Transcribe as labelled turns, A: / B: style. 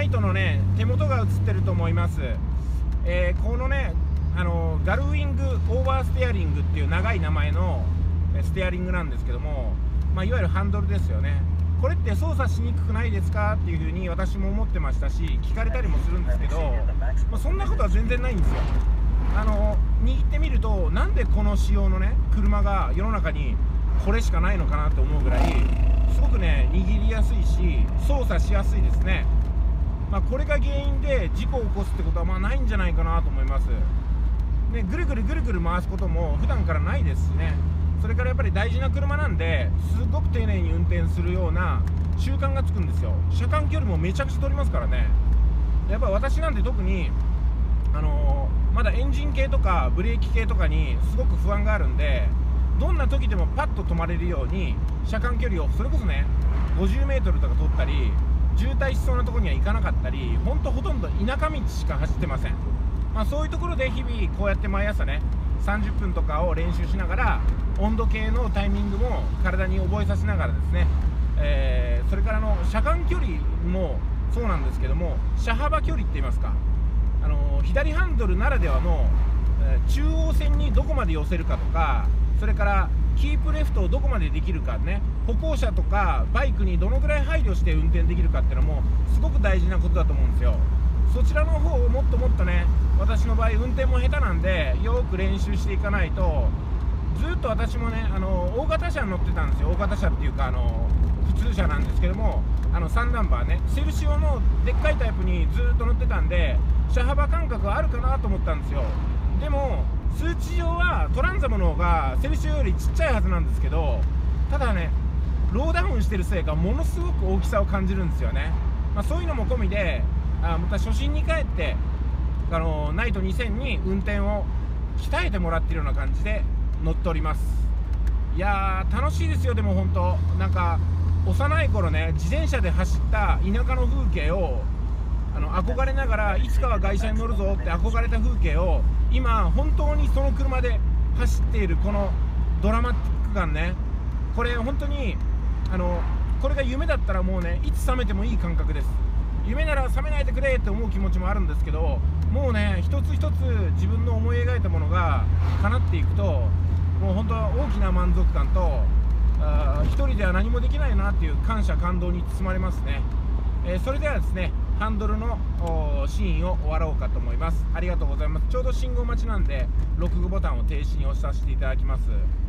A: イトのね手元が映ってると思います。このねガルウィングオーバーステアリングっていう長い名前のステアリングなんですけども、いわゆるハンドルですよね。これって操作しにくくないですかっていうふうに私も思ってましたし、聞かれたりもするんですけど、そんなことは全然ないんですよ。握ってみると、なんでこの仕様のね車が世の中にこれしかないのかなって思うぐらい、すごくね握りやすいし操作しやすいですね。これが原因で事故を起こすってことはないんじゃないかなと思います。ね、ぐるぐるぐるぐる回すことも普段からないですしね。それからやっぱり大事な車なんで、すごく丁寧に運転するような習慣がつくんですよ。車間距離もめちゃくちゃ取りますからね。やっぱ私なんて特にまだエンジン系とかブレーキ系とかにすごく不安があるんで、どんな時でもパッと止まれるように車間距離をそれこそね 50m とか取ったり、渋滞しそうなところには行かなかったり、ほとんど田舎道しか走ってません。そういうところで日々こうやって毎朝ね30分とかを練習しながら、温度計のタイミングも体に覚えさせながらですね、それから車間距離もそうなんですけども、車幅距離って言いますか、左ハンドルならではの、中央線にどこまで寄せるかとか、それからキープレフトをどこまでできるかね、歩行者とかバイクにどのぐらい配慮して運転できるかっていうのもすごく大事なことだと思うんですよ。そちらの方をもっともっとね、私の場合運転も下手なんでよく練習していかないと、ずっと私もね大型車に乗ってたんですよ。大型車っていうか普通車なんですけども、3ナンバーね、セルシオのでっかいタイプにずっと乗ってたんで、車幅感覚はあるかなと思ったんですよ。でも数値上はトランザムの方がセルシオよりちっちゃいはずなんですけど、ただねローダウンしてるせいかものすごく大きさを感じるんですよね。そういうのも込みでまた初心に帰ってナイト2000に運転を鍛えてもらってるような感じで乗っております。いやー楽しいですよ。でも本当なんか幼い頃ね自転車で走った田舎の風景を憧れながら、いつかは外車に乗るぞって憧れた風景を今本当にその車で走っているこのドラマティック感ね、これ本当にこれが夢だったらもうねいつ覚めてもいい感覚です。夢なら覚めないでくれって思う気持ちもあるんですけど、もうね一つ一つ自分の思い描いたものが叶っていくと、もう本当大きな満足感と、一人では何もできないなっていう感謝感動に包まれますね。それではですねハンドルのシーンを終わろうかと思います。ありがとうございます。ちょうど信号待ちなんでロックボタンを停止に押させていただきます。